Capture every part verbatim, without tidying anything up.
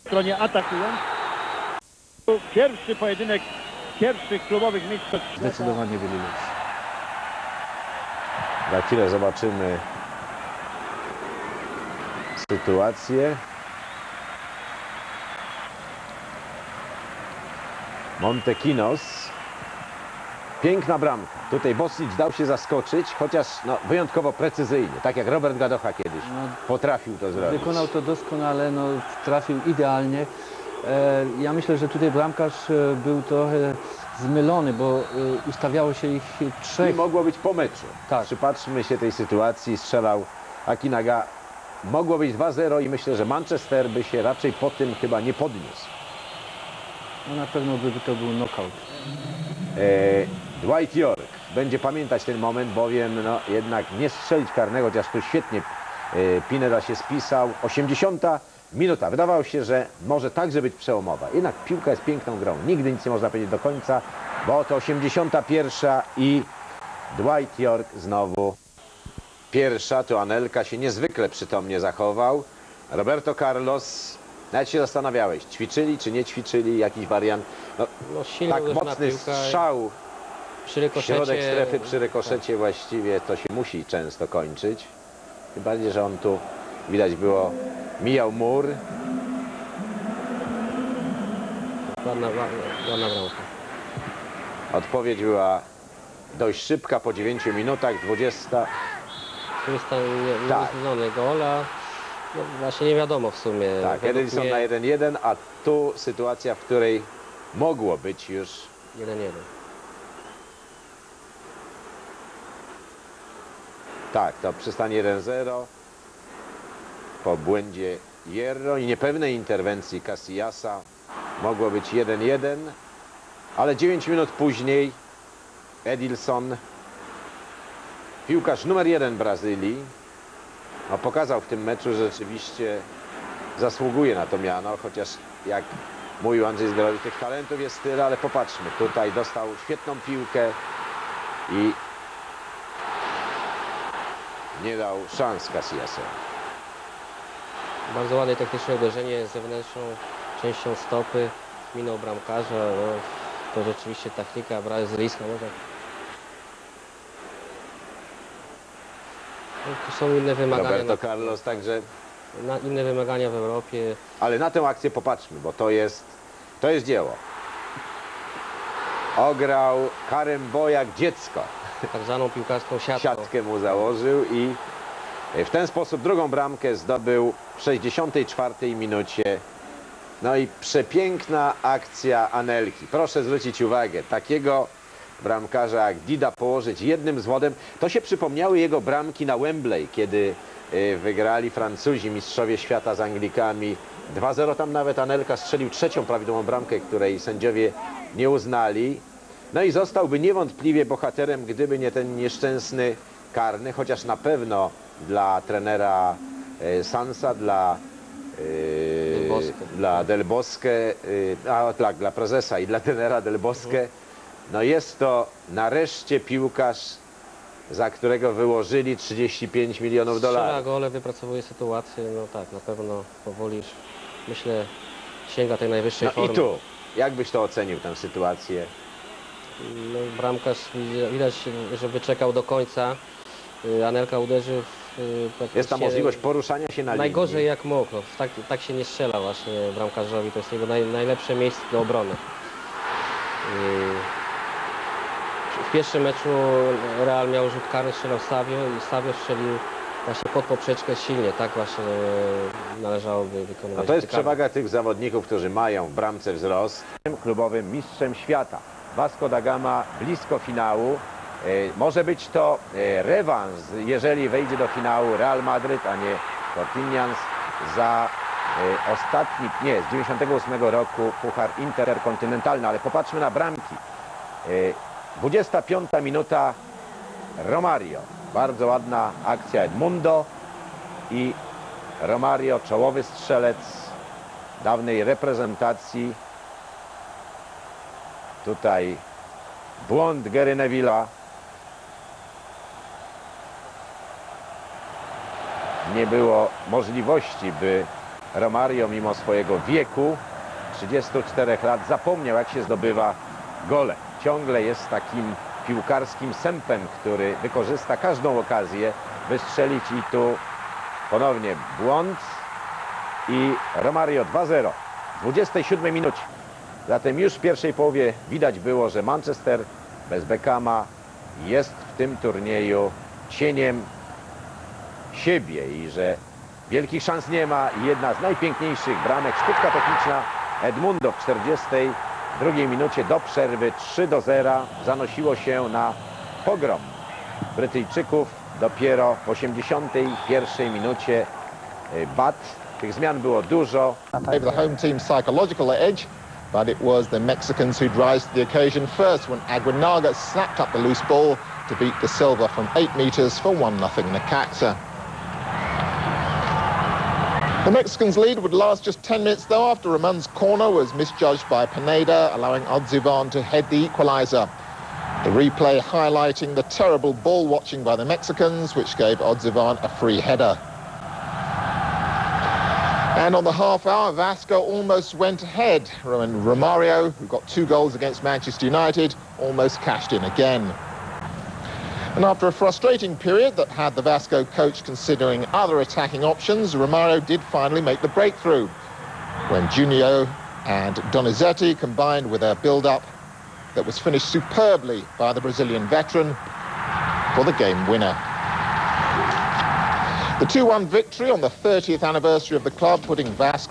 stronie atakując. Pierwszy pojedynek pierwszych klubowych mistrzostw. Zdecydowanie byli lepsi. Za chwilę zobaczymy sytuację. Montekinos. Piękna bramka. Tutaj Bosnic dał się zaskoczyć, chociaż no, wyjątkowo precyzyjnie, tak jak Robert Gadocha kiedyś No, potrafił to zrobić. Wykonał to doskonale, no, trafił idealnie. E, ja myślę, że tutaj bramkarz e, był trochę zmylony, bo e, ustawiało się ich I trzech. mogło być po meczu. Tak. Przypatrzmy się tej sytuacji, strzelał Akinaga. Mogło być dwa zero i myślę, że Manchester by się raczej po tym chyba nie podniósł. No, na pewno by to był knockout. E, Dwight York będzie pamiętać ten moment, bowiem no, jednak nie strzelić karnego, chociaż tu świetnie e, Pineda się spisał. osiemdziesiąta minuta. Wydawało się, że może także być przełomowa. Jednak piłka jest piękną grą. Nigdy nic nie można powiedzieć do końca, bo to osiemdziesiąta pierwsza i Dwight York znowu pierwsza. Tu Anelka się niezwykle przytomnie zachował. Roberto Carlos, nawet się zastanawiałeś, ćwiczyli czy nie ćwiczyli, jakiś wariant. No, No, silnie tak uderzona mocny piłka. strzał, Przy rykoszecie, środek strefy przy rykoszecie właściwie to się musi często kończyć. Tym bardziej, że on tu widać było, mijał mur. Ładna, ładna bramka. Odpowiedź była dość szybka, po dziewięciu minutach, dwudziestu. Tu jest tam Tak. nieuznany gol, a no właśnie nie wiadomo w sumie. Tak, Według Edison mnie na jeden jeden, a tu sytuacja, w której mogło być już jeden jeden. tak, to przystań jeden zero po błędzie Hierro i niepewnej interwencji Casillasa mogło być jeden jeden, ale dziewięć minut później Edilson, piłkarz numer jeden Brazylii, no, pokazał w tym meczu, że rzeczywiście zasługuje na to miano, chociaż jak mówił Andrzej Zbiorowicz, tych talentów jest tyle, ale popatrzmy, tutaj dostał świetną piłkę i nie dał szans Casillasowi. Bardzo ładne techniczne uderzenie z zewnętrzną częścią stopy. Minął bramkarza. No, to rzeczywiście technika brazylijska. Może... No, tu są inne wymagania. Roberto na, Carlos także, na inne wymagania w Europie. ale na tę akcję popatrzmy, bo to jest, to jest dzieło. Ograł Karembó jak dziecko. Tak zwaną piłkarską siatką. Siatkę mu założył i w ten sposób drugą bramkę zdobył w sześćdziesiątej czwartej minucie. No i przepiękna akcja Anelki. Proszę zwrócić uwagę, takiego bramkarza jak Dida położyć jednym zwodem. To się przypomniały jego bramki na Wembley, kiedy wygrali Francuzi, mistrzowie świata z Anglikami. dwa zero, tam nawet Anelka strzelił trzecią prawidłową bramkę, której sędziowie nie uznali. No i zostałby niewątpliwie bohaterem, gdyby nie ten nieszczęsny karny, chociaż na pewno dla trenera Sansa, dla, Del Bosque. dla Del Bosque, a tak, dla prezesa i dla trenera Del Bosque, no jest to nareszcie piłkarz, za którego wyłożyli trzydzieści pięć milionów Strzela dolarów. gole, wypracowuje sytuację. No tak, na pewno powoli, myślę, sięga tej najwyższej No formy. i tu, jak byś to ocenił, tę sytuację? No, bramkarz widać, że wyczekał do końca. Anelka uderzy w praktycznie... Jest ta możliwość poruszania się na linii. Najgorzej jak mógł. No, tak, tak się nie strzela właśnie bramkarzowi. To jest jego naj, najlepsze miejsce do obrony. W pierwszym meczu Real miał rzut karny, strzelał Savio i Savio strzelił właśnie pod poprzeczkę silnie. Tak właśnie należałoby wykonywać. No to jest rzuty karne. przewaga tych zawodników, którzy mają w bramce wzrost. Klubowym mistrzem świata. Vasco da Gama blisko finału. E, może być to e, rewans, jeżeli wejdzie do finału Real Madryt, a nie Corinthians za e, ostatni, nie, z dziewięćdziesiątego ósmego roku Puchar Interkontynentalny. Ale popatrzmy na bramki. E, dwudziesta piąta minuta, Romario. Bardzo ładna akcja Edmundo i Romario, czołowy strzelec dawnej reprezentacji. Tutaj błąd Gary Neville'a. Nie było możliwości, by Romario mimo swojego wieku, trzydziestu czterech lat, zapomniał, jak się zdobywa gole. Ciągle jest takim piłkarskim sępem, który wykorzysta każdą okazję, by strzelić, i tu ponownie błąd i Romario dwa zero w dwudziestej siódmej minucie. Zatem już w pierwszej połowie widać było, że Manchester bez Beckhama jest w tym turnieju cieniem siebie i że wielkich szans nie ma. I jedna z najpiękniejszych bramek, sztuczka techniczna Edmundo w czterdziestej drugiej minucie do przerwy, trzy do zera, zanosiło się na pogrom Brytyjczyków. Dopiero w osiemdziesiątej pierwszej minucie Bat. Tych zmian było dużo. Gave the home team psychological edge, but it was the Mexicans who'd rise to the occasion first when Aguinaga snapped up the loose ball to beat De Silva from eight metres for one nothing Necaxa. The Mexicans' lead would last just ten minutes though after Ramon's corner was misjudged by Pineda, allowing Odzivan to head the equaliser. The replay highlighting the terrible ball watching by the Mexicans, which gave Odzivan a free header. And on the half hour, Vasco almost went ahead. And Romario, who got two goals against Manchester United, almost cashed in again. And after a frustrating period that had the Vasco coach considering other attacking options, Romario did finally make the breakthrough when Junio and Donizetti combined with a build-up that was finished superbly by the Brazilian veteran for the game winner. The two one victory on the thirtieth anniversary of the club, putting Vasco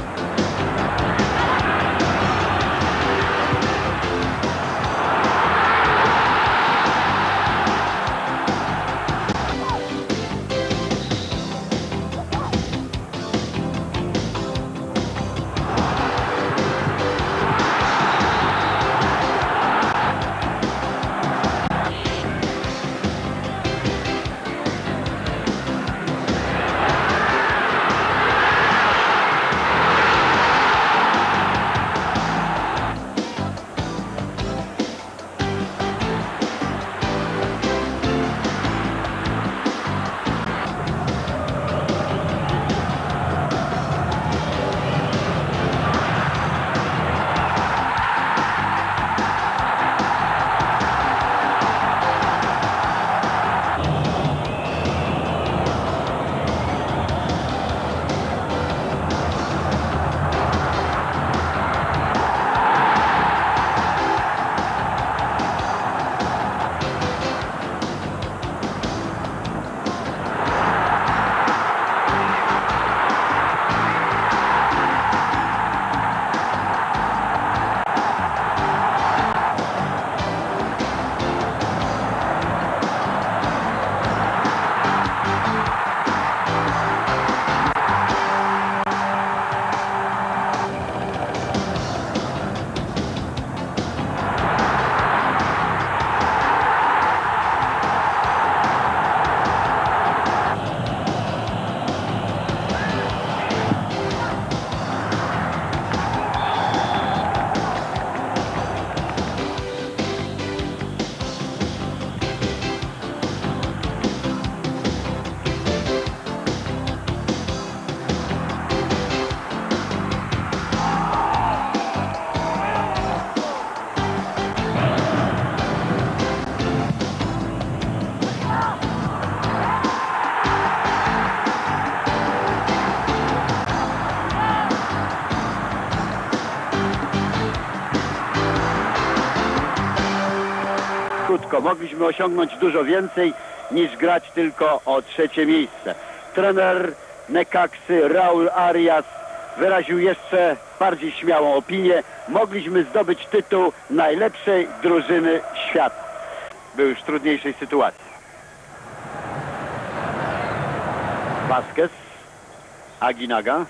krótko. Mogliśmy osiągnąć dużo więcej niż grać tylko o trzecie miejsce. Trener Necaxy Raúl Arias wyraził jeszcze bardziej śmiałą opinię. Mogliśmy zdobyć tytuł najlepszej drużyny świata. Był już w trudniejszej sytuacji. Vázquez, Aguinaga.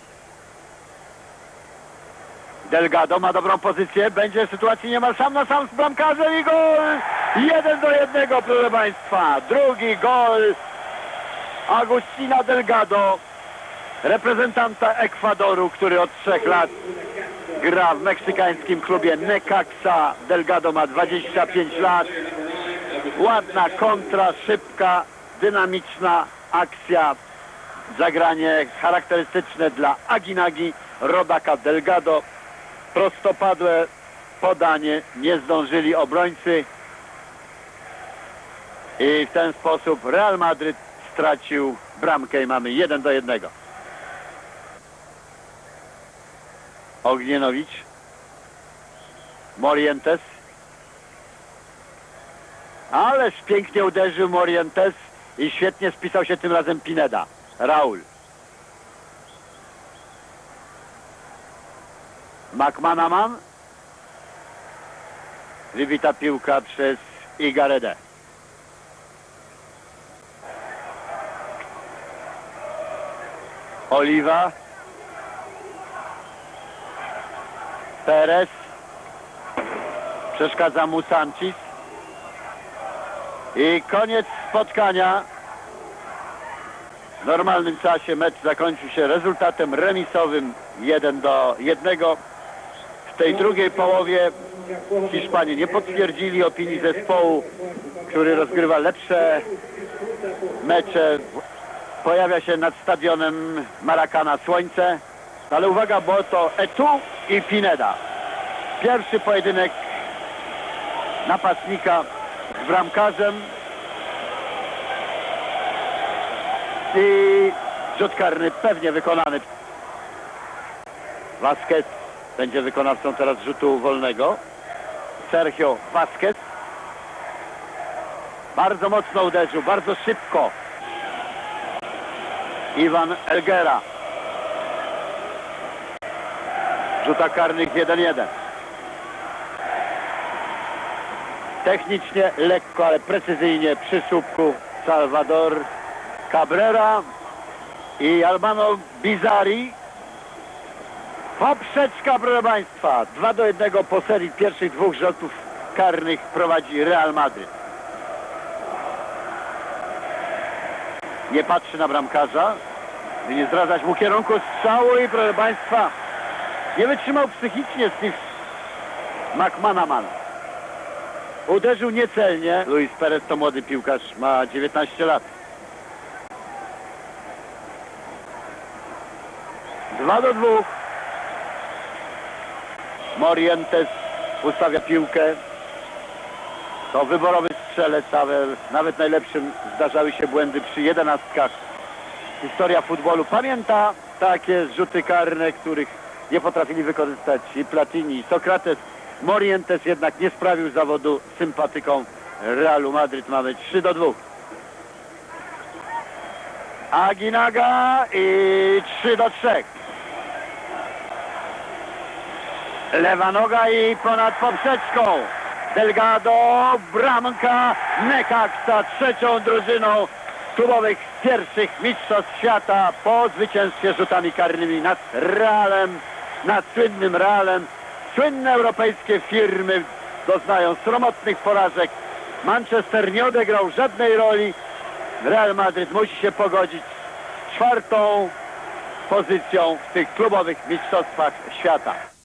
Delgado ma dobrą pozycję, będzie w sytuacji niemal sam na sam z bramkarzem i gol! Jeden do jednego, proszę Państwa. Drugi gol Agustina Delgado, reprezentanta Ekwadoru, który od trzech lat gra w meksykańskim klubie Necaxa. Delgado ma dwadzieścia pięć lat. Ładna kontra, szybka, dynamiczna akcja. Zagranie charakterystyczne dla Aguinagi, rodaka Delgado. Prostopadłe podanie, nie zdążyli obrońcy. I w ten sposób Real Madryt stracił bramkę i mamy jeden do jednego. Ognienowicz. Morientes. Ależ pięknie uderzył Morientes i świetnie spisał się tym razem Pineda. Raul. McManaman. Wybita piłka przez Igaredę. Oliwa. Perez. Przeszkadza mu Sanchez. I koniec spotkania. W normalnym czasie mecz zakończył się rezultatem remisowym jeden do jednego. W tej drugiej połowie Hiszpanie nie potwierdzili opinii zespołu, który rozgrywa lepsze mecze. Pojawia się nad stadionem Maracana słońce. Ale uwaga, bo to Eto'o i Pineda. Pierwszy pojedynek napastnika z bramkarzem. I rzut karny pewnie wykonany. Vázquez będzie wykonawcą teraz rzutu wolnego. Sergio Vázquez. Bardzo mocno uderzył, bardzo szybko. Iwan Elguera. Rzuta karnych jeden jeden. Technicznie, lekko, ale precyzyjnie przy słupku Salvador Cabrera i Albano Bizarri. Poprzeczka, proszę Państwa. dwa do jednego po serii pierwszych dwóch rzutów karnych prowadzi Real Madryt. Nie patrzy na bramkarza, by nie zdradzać mu kierunku strzału i, proszę Państwa, nie wytrzymał psychicznie Steve McManaman. Uderzył niecelnie. Luis Perez to młody piłkarz, ma dziewiętnaście lat. dwa do dwóch. Morientes ustawia piłkę. To wyborowy strzelec, ale nawet najlepszym zdarzały się błędy przy jedenastkach. Historia futbolu pamięta takie rzuty karne, których nie potrafili wykorzystać i Platini, i Sokrates. Morientes jednak nie sprawił zawodu sympatykom Realu Madryt. Mamy trzy do dwóch. Aguinaga i trzy do trzech. Lewa noga i ponad poprzeczką. Delgado, bramka Necaxa, trzecią drużyną klubowych pierwszych mistrzostw świata po zwycięstwie rzutami karnymi nad Realem, nad słynnym Realem. Słynne europejskie firmy doznają sromotnych porażek. Manchester nie odegrał żadnej roli. Real Madryt musi się pogodzić z czwartą pozycją w tych klubowych mistrzostwach świata.